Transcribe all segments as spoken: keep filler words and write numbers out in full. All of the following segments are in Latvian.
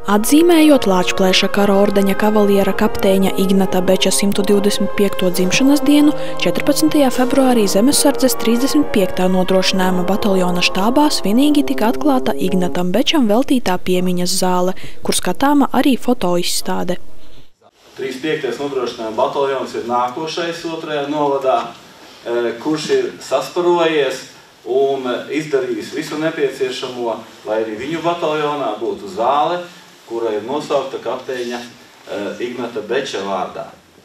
Atzīmējot Lāčplēša kara ordeņa kavaliera kapteiņa Ignata Beča simt divdesmit piekto dzimšanas dienu, četrpadsmitajā februārī Zemesardzes trīsdesmit piektā nodrošinājuma bataljona štābā svinīgi tika atklāta Ignatam Bečam veltītā piemiņas zāle, kur skatāma arī fotoizstāde. trīsdesmit piektais nodrošinājuma bataljons ir nākošais otrajā novadā, kurš ir sasparojies un izdarījis visu nepieciešamo, lai arī viņu bataljonā būtu zāle, kura ir nosaukta kapteiņa Ignata Beča vārdā.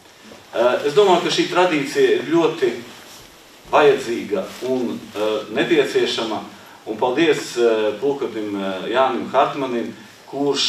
Es domāju, ka šī tradīcija ir ļoti vajadzīga un nepieciešama, un paldies pulkvedim Jānim Hartmanim, kurš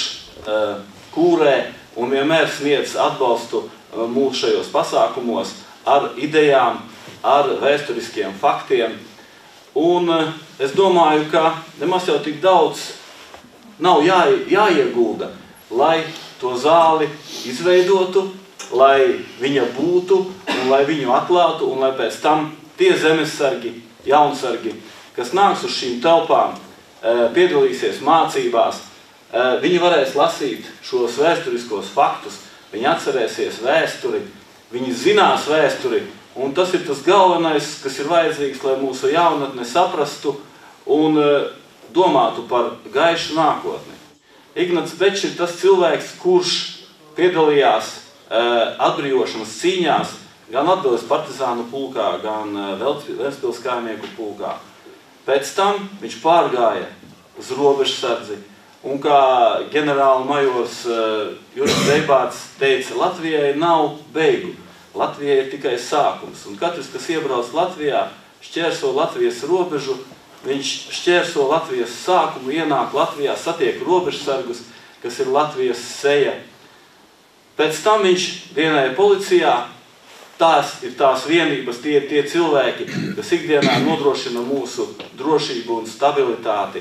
kūrē un vienmēr sniedz atbalstu mūsu šajos pasākumos ar idejām, ar vēsturiskiem faktiem. Un es domāju, ka nemaz jau tik daudz nav jā, jāiegulda, lai to zāli izveidotu, lai viņa būtu, un lai viņu atklātu, un lai pēc tam tie zemesargi, jaunsargi, kas nāks uz šīm telpām, piedalīsies mācībās, viņi varēs lasīt šos vēsturiskos faktus, viņi atcerēsies vēsturi, viņi zinās vēsturi, un tas ir tas galvenais, kas ir vajadzīgs, lai mūsu jaunatne saprastu un domātu par gaišu nākotni. Ignats Bečs ir tas cilvēks, kurš piedalījās atbrīvošanas cīņās gan Latgales partizānu pulkā, gan Ventspils kājnieku pulkā. Pēc tam viņš pārgāja uz robežsardzi, un kā ģenerāla majors Juris Deibārds teica, Latvijai nav beigu. Latvijai ir tikai sākums, un katrs, kas iebrauc Latvijā, šķērso Latvijas robežu, viņš šķērso Latvijas sākumu, ienāk Latvijā, satiek robežsargus, kas ir Latvijas seja. Pēc tam viņš dienēja policijā, tās ir tās vienības, tie ir tie cilvēki, kas ikdienā nodrošina mūsu drošību un stabilitāti.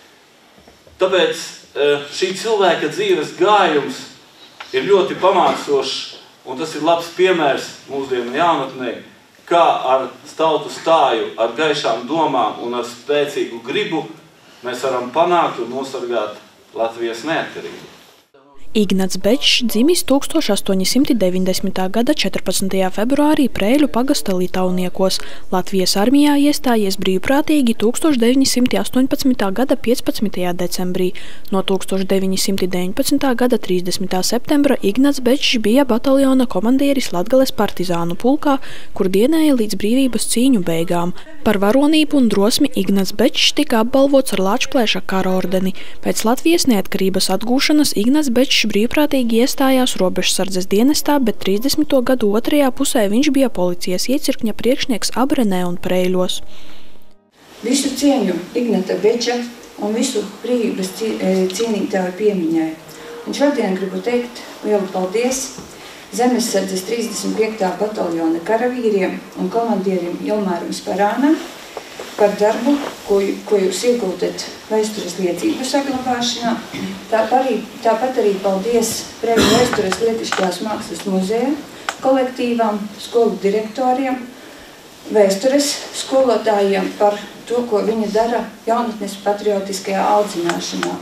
Tāpēc šī cilvēka dzīves gājums ir ļoti pamācošs, un tas ir labs piemērs mūsdienu jaunatnei, kā ar stautu stāju, ar gaišām domām un ar spēcīgu gribu mēs varam panākt un nosargāt Latvijas neatkarību. Ignats Bečs dzimis tūkstoš astoņi simti deviņdesmitā gada četrpadsmitajā februārī Preiļu pagasta Litauniekos. Latvijas armijā iestājies brīvprātīgi tūkstoš deviņi simti astoņpadsmitā gada piecpadsmitajā decembrī. No tūkstoš deviņi simti deviņpadsmitā gada trīsdesmitā septembra Ignats Bečs bija bataljona komandieris Latgales partizānu pulkā, kur dienēja līdz brīvības cīņu beigām. Par varonību un drosmi Ignats Bečs tika apbalvots ar Lāčplēša kara ordeni. Pēc Latvijas neatkarības atgūšanas Ignats Bečs brīvprātīgi iestājās robežsardzes dienestā, bet trīsdesmito gadu otrajā pusē viņš bija policijas iecirkņa priekšnieks Abrenē un Preiļos. Visu cieņu Ignata Beča un visu brīvības cienītāju piemiņai. Un šodien gribu teikt lielu paldies Zemesardzes trīsdesmit piektā bataljona karavīriem un komandierim Ilmāram Sparānam par darbu, ko, ko jūs iegūtat vēstures liecību saglabāšanā. Tāpat arī, tāpat arī paldies Preiļu vēstures lietišķās mākslas muzeja kolektīvām, skolu direktoriem, vēstures skolotājiem par to, ko viņi dara jaunatnes patriotiskajā audzināšanā.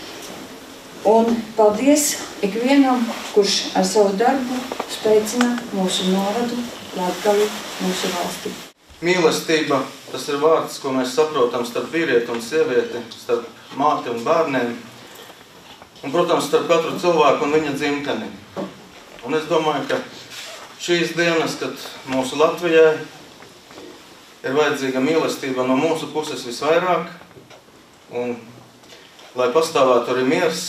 Un paldies ikvienam, kurš ar savu darbu spēcina mūsu novadu, Latgali, mūsu valsti. Mīlestība, tas ir vārds, ko mēs saprotam starp vīrieti un sievieti, starp māti un bērniem, un, protams, starp katru cilvēku un viņa dzimteni. Un es domāju, ka šīs dienas, kad mūsu Latvijai ir vajadzīga mīlestība no mūsu puses visvairāk, un lai pastāvētu arī miers,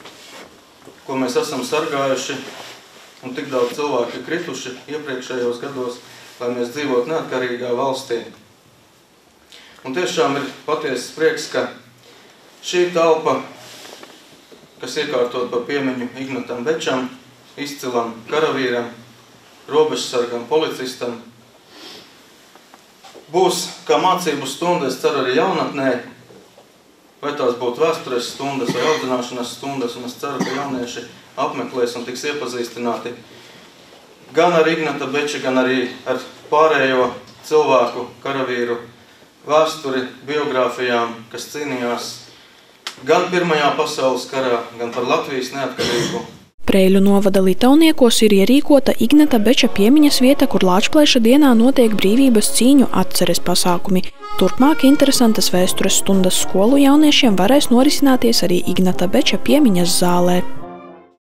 ko mēs esam sargājuši, un tik daudz cilvēki krituši iepriekšējos gados, lai mēs dzīvotu neatkarīgā valstī. Un tiešām ir patiesas prieks, ka šī telpa, kas iekārtot par piemiņu Ignatam Bečam, izcilam karavīram, robežsargam, policistam, būs kā mācību stunda, es ceru arī jaunatnē, vai tās būtu vēstures stundas vai audzināšanas stundas, un es ceru, ka jaunieši apmeklēs un tiks iepazīstināti gan ar Ignata Beča, gan arī ar pārējo cilvēku, karavīru vēsturi, biogrāfijām, kas cīnījās gan Pirmajā pasaules karā, gan par Latvijas neatkarību. Preiļu novada Litauniekos ir ierīkota Ignata Beča piemiņas vieta, kur Lāčplēša dienā notiek brīvības cīņu atceres pasākumi. Turpmāk interesantas vēstures stundas skolu jauniešiem varēs norisināties arī Ignata Beča piemiņas zālē.